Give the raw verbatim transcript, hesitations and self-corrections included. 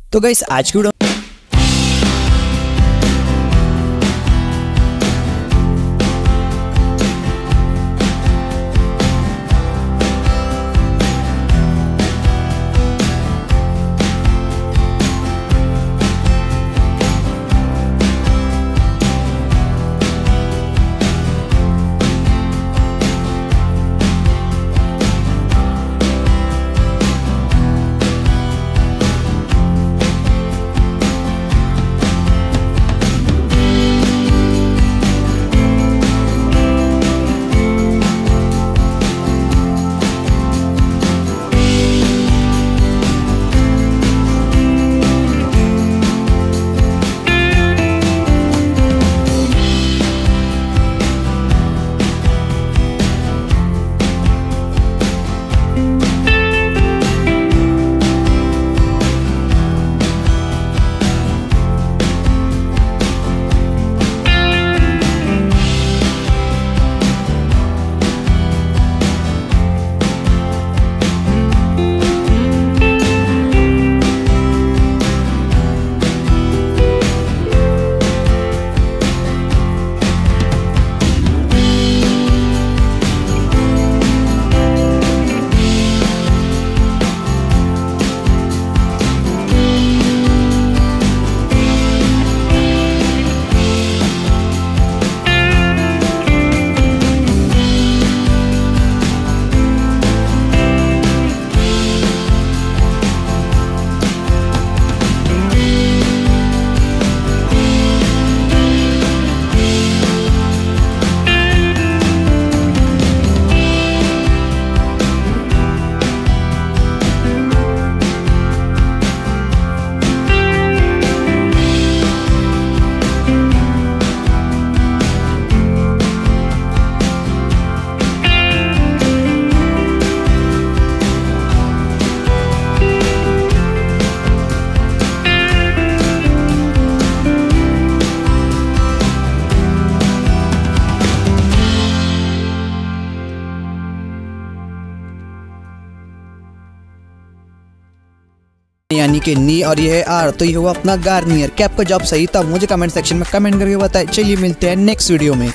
तो गाइस आज की वीडियो यानी कि नी और ये है आर, तो ये हुआ अपना गार्नियर। क्या आपका जॉब सही था? मुझे कमेंट सेक्शन में कमेंट करके बताएं। चलिए मिलते हैं नेक्स्ट वीडियो में।